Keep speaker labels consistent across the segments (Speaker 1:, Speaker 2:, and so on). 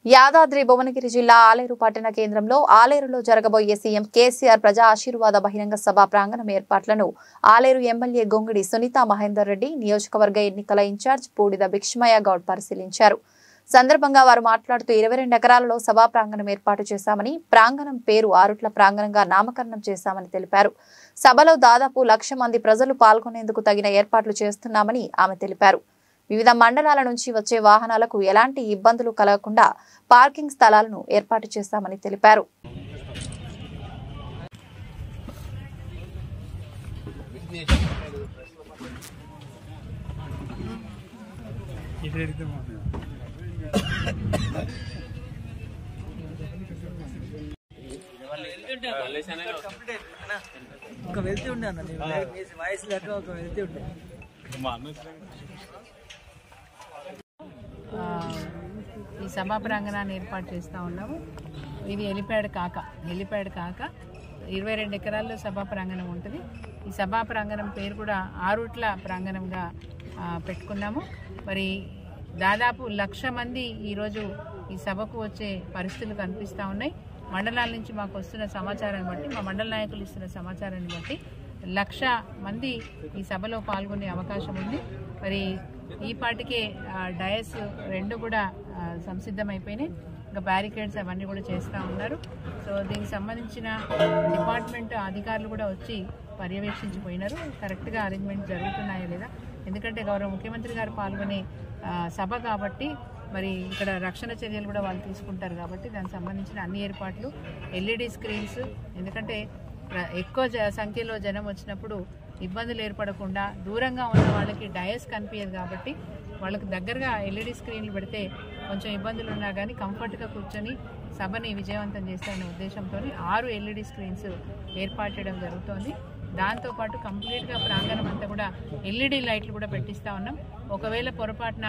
Speaker 1: యాదాద్రి భువనగిరి జిల్లా ఆలేరు పట్టణ కేంద్రంలో ఆలేరులో జరగబోయే సీఎం కేసీఆర్ ప్రజా ఆశీర్వాద బహిరంగ సభ ప్రాంగణం ఏర్పాట్లను ఆలేరు ఎమ్మెల్యే గొంగిడి సునీతా మహేందర్ రెడ్డి, నియోజకవర్గ ఎన్నికల ఇన్ఛార్జ్ పూడిద భిక్షమయ్య గౌడ్ పరిశీలించారు. సందర్భంగా వారు మాట్లాడుతూ 22 ఎకరాలలో సభా ప్రాంగణం ఏర్పాటు చేశామని, ప్రాంగణం పేరు ఆరుట్ల ప్రాంగణంగా నామకరణం చేశామని తెలిపారు. సభలో దాదాపు 1,00,000 మంది ప్రజలు పాల్గొనేందుకు తగిన ఏర్పాట్లు చేస్తున్నామని ఆమె తెలిపారు. వివిధ మండలాల నుంచి వచ్చే వాహనాలకు ఎలాంటి ఇబ్బందులు కలగకుండా పార్కింగ్ స్థలాలను ఏర్పాటు చేశామని తెలిపారు.
Speaker 2: ఈ సభా ప్రాంగణాన్ని ఏర్పాటు చేస్తూ ఉన్నాము. ఇది హెలిప్యాడ్ కాక 22 ఎకరాల్లో సభా ప్రాంగణం ఉంటుంది. ఈ సభా ప్రాంగణం పేరు కూడా ఆరుట్ల ప్రాంగణంగా పెట్టుకున్నాము. మరి దాదాపు 1,00,000 మంది ఈరోజు ఈ సభకు వచ్చే పరిస్థితులు కనిపిస్తూ ఉన్నాయి. మండలాల నుంచి మాకు వస్తున్న సమాచారాన్ని బట్టి, మా మండల నాయకులు ఇస్తున్న సమాచారాన్ని బట్టి 1,00,000 మంది ఈ సభలో పాల్గొనే అవకాశం ఉంది. మరి ఈ పాటికే డయస్ 2 కూడా సంసిద్ధమైపోయినాయి. ఇంకా బ్యారికేడ్స్ అవన్నీ కూడా చేస్తూ ఉన్నారు. సో దీనికి సంబంధించిన డిపార్ట్మెంట్ అధికారులు కూడా వచ్చి పర్యవేక్షించిపోయినారు. కరెక్ట్గా అరేంజ్మెంట్ జరుగుతున్నాయా లేదా, ఎందుకంటే గౌరవ ముఖ్యమంత్రి గారు పాల్గొనే సభ కాబట్టి మరి ఇక్కడ రక్షణ చర్యలు కూడా వాళ్ళు తీసుకుంటారు. కాబట్టి దానికి సంబంధించిన అన్ని ఏర్పాట్లు, LED స్క్రీన్స్, ఎందుకంటే ఎక్కువ సంఖ్యలో జనం వచ్చినప్పుడు ఇబ్బందులు ఏర్పడకుండా దూరంగా ఉన్న వాళ్ళకి డయస్ కనిపించదు కాబట్టి వాళ్ళకి దగ్గరగా LED స్క్రీన్లు పెడితే కొంచెం ఇబ్బందులు ఉన్నా కానీ కంఫర్ట్గా కూర్చొని సభని విజయవంతం చేస్తారనే ఉద్దేశంతో 6 LED స్క్రీన్స్ ఏర్పాటు చేయడం జరుగుతోంది. దాంతోపాటు కంప్లీట్గా ప్రాంగణం అంతా కూడా LED లైట్లు కూడా పెట్టిస్తూ ఉన్నాం. ఒకవేళ పొరపాటున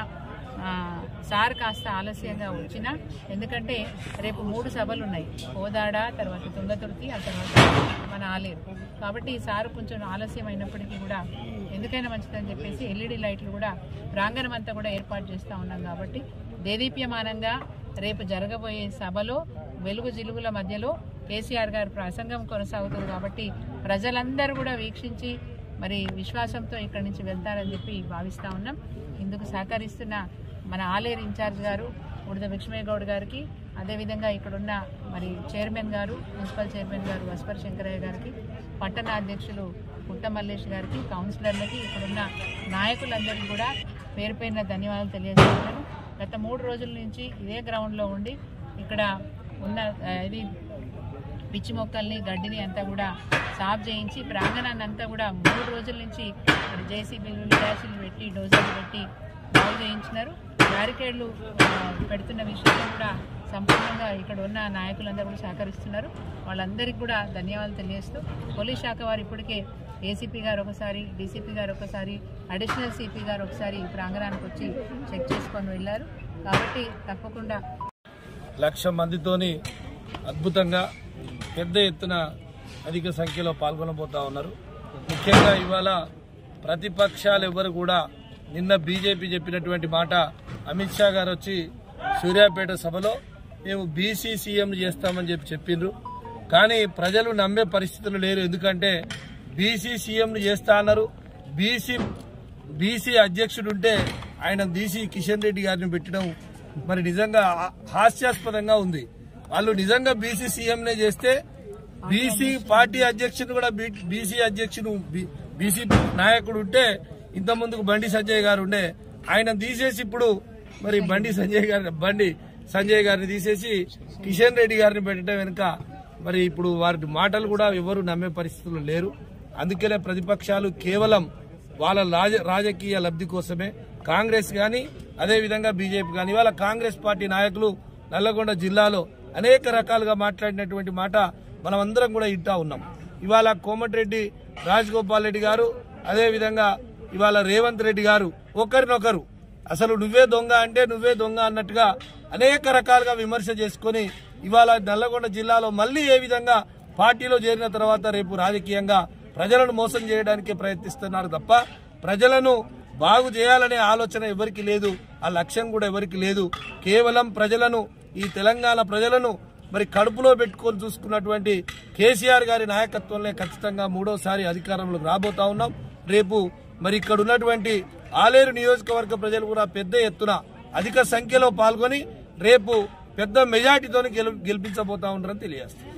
Speaker 2: సార్ కాస్త ఆలస్యంగా వచ్చినా, ఎందుకంటే రేపు 3 సభలు ఉన్నాయి, కోదాడ, తర్వాత తుంగతుర్తి, ఆ తర్వాత మన ఆలేరు. కాబట్టి ఈ సార్ కొంచెం ఆలస్యం అయినప్పటికీ కూడా ఎందుకైనా మంచిదని చెప్పేసి LED లైట్లు కూడా ప్రాంగణం అంతా కూడా ఏర్పాటు చేస్తూ ఉన్నాం. కాబట్టి దేదీప్యమానంగా రేపు జరగబోయే సభలో వెలుగు జిలుగుల మధ్యలో కేసీఆర్ గారి ప్రసంగం కొనసాగుతుంది. కాబట్టి ప్రజలందరూ కూడా వీక్షించి మరి విశ్వాసంతో ఇక్కడి నుంచి వెళ్తారని చెప్పి భావిస్తూ ఉన్నాం. ఇందుకు సహకరిస్తున్న మన ఆలేరు ఇన్ఛార్జ్ గారు పూడిద భిక్షమయ్య గౌడ్ గారికి, అదేవిధంగా ఇక్కడున్న మరి చైర్మన్ గారు, మున్సిపల్ చైర్మన్ గారు వస్పర్ శంకరయ్య గారికి, పట్టణ అధ్యక్షులు పుట్ట మల్లేష్ గారికి, కౌన్సిలర్లకి, ఇక్కడున్న నాయకులందరికీ కూడా పేరు పేరున ధన్యవాదాలు తెలియజేస్తున్నాను. గత 3 రోజుల నుంచి ఇదే గ్రౌండ్లో ఉండి ఇక్కడ ఉన్న ఇది పిచ్చి మొక్కల్ని, గడ్డిని అంతా కూడా సాఫ్ చేయించి ప్రాంగణాన్ని అంతా కూడా 3 రోజుల నుంచి JCBలు, డాషీలు పెట్టి, డోజర్లు పెట్టి బాగు చేయించినారు. బ్యారికేడ్లు పెడుతున్న విషయంలో కూడా సంపూర్ణంగా ఇక్కడ ఉన్న నాయకులందరూ కూడా సహకరిస్తున్నారు. వాళ్ళందరికీ కూడా ధన్యవాదాలు తెలియజేస్తూ, పోలీస్ శాఖ వారు ఇప్పటికే ACP గారు ఒకసారి, DCP గారు ఒకసారి, అడిషనల్ CP గారు ఒకసారి ఈ ప్రాంగణానికి వచ్చి చెక్ చేసుకొని వెళ్ళారు. కాబట్టి తప్పకుండా
Speaker 3: 1,00,000 మందితోని అద్భుతంగా పెద్ద ఎత్తున అధిక సంఖ్యలో పాల్గొనబోతా ఉన్నారు. ముఖ్యంగా ఇవాళ ప్రతిపక్షాలు ఎవరు కూడా, నిన్న బీజేపీ చెప్పినటువంటి మాట, అమిత్ షా గారు వచ్చి సూర్యాపేట సభలో మేము BC సీఎం చేస్తామని చెప్పిండ్రు. కానీ ప్రజలు నమ్మే పరిస్థితులు లేరు. ఎందుకంటే BC సీఎంను చేస్తా అన్నారు. BC అధ్యక్షుడు ఉంటే ఆయన DC కిషన్ రెడ్డి గారిని పెట్టడం మరి నిజంగా హాస్యాస్పదంగా ఉంది. వాళ్ళు నిజంగా BC సీఎంనే చేస్తే BC పార్టీ అధ్యక్షుడు కూడా BC అధ్యక్షుడు BC నాయకుడు ఉంటే ఇంత ముందుకు బండి సంజయ్ గారు ఉండే, ఆయన తీసేసి ఇప్పుడు మరి బండి సంజయ్ గారిని తీసేసి కిషన్ రెడ్డి గారిని పెట్టడం వెనుక మరి ఇప్పుడు వారి మాటలు కూడా ఎవరు నమ్మే పరిస్థితులు లేరు. అందుకనే ప్రతిపక్షాలు కేవలం వాళ్ళ రాజకీయ లబ్ధి కోసమే, కాంగ్రెస్ కానీ అదేవిధంగా బీజేపీ కానీ, ఇవాళ కాంగ్రెస్ పార్టీ నాయకులు నల్లగొండ జిల్లాలో అనేక రకాలుగా మాట్లాడినటువంటి మాట మనం అందరం కూడా ఇంటా ఉన్నాం. ఇవాళ కోమటిరెడ్డి రాజగోపాల్ రెడ్డి గారు, అదేవిధంగా ఇవాళ రేవంత్ రెడ్డి గారు ఒకరినొకరు అసలు నువ్వే దొంగ అంటే నువ్వే దొంగ అన్నట్టుగా అనేక రకాలుగా విమర్శ చేసుకుని ఇవాళ నల్లగొండ జిల్లాలో మళ్లీ ఏ విధంగా పార్టీలో చేరిన తర్వాత రేపు రాజకీయంగా ప్రజలను మోసం చేయడానికి ప్రయత్నిస్తున్నారు తప్ప ప్రజలను బాగు చేయాలనే ఆలోచన ఎవరికి లేదు, ఆ లక్ష్యం కూడా ఎవరికి లేదు. కేవలం ప్రజలను ఈ తెలంగాణ ప్రజలను మరి కడుపులో పెట్టుకొని చూసుకున్నటువంటి కేసీఆర్ గారి నాయకత్వంలో ఖచ్చితంగా మూడోసారి అధికారంలోకి రాబోతా ఉన్నాం. రేపు మరి ఇక్కడ ఉన్నటువంటి ఆలేరు నియోజకవర్గ ప్రజలు కూడా పెద్ద ఎత్తున అధిక సంఖ్యలో పాల్గొని రేపు పెద్ద మెజార్టీతో గెలిపించబోతా ఉంటారని తెలియజేస్తారు.